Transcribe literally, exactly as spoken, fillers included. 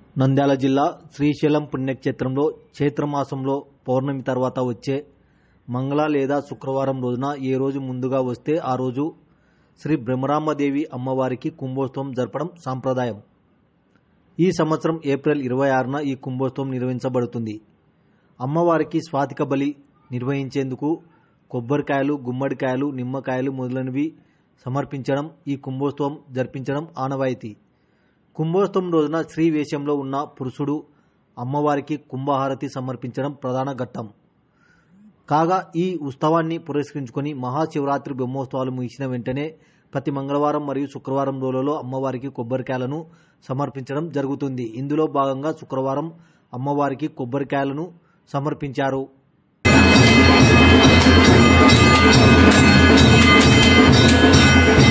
నంద్యాల జిల్లా శ్రీశైలం పుణ్యక్షేత్రంలో చైత్రమాసంలో పౌర్ణమి తర్వాత వచ్చే మంగళ లేదా శుక్రవారం రోజున ఏ రోజు ముందుగా వస్తే ఆ రోజు శ్రీ బ్రహ్మరాంబదేవి అమ్మవారికి కుంభోత్సవం జరపడం సాంప్రదాయం. ఈ సంవత్సరం ఏప్రిల్ ఇరవై ఆరున ఈ కుంభోత్సవం నిర్వహించబడుతుంది. అమ్మవారికి స్వాతిక బలి నిర్వహించేందుకు కొబ్బరికాయలు, గుమ్మడికాయలు, నిమ్మకాయలు మొదలైనవి సమర్పించడం, ఈ కుంభోత్సవం జరిపించడం ఆనవాయితీ. కుంభోత్సవం రోజున స్త్రీ వేషంలో ఉన్న పురుషుడు అమ్మవారికి కుంభహారతి సమర్పించడం ప్రధాన ఘట్టం కాగా, ఈ ఉత్సవాన్ని పురస్కరించుకొని మహాశివరాత్రి బ్రహ్మోత్సవాలు ముగిసిన వెంటనే ప్రతి మంగళవారం మరియు శుక్రవారం రోజులలో అమ్మవారికి కొబ్బరికాయలను సమర్పించడం జరుగుతుంది. ఇందులో భాగంగా శుక్రవారం అమ్మవారికి కొబ్బరికాయలను సమర్పించారు. We'll be right back.